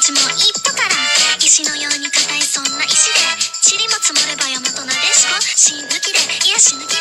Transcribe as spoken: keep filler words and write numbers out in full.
ちも一歩から石のように硬いそんな石で塵も積もれば山となでしこ芯抜きで癒し抜き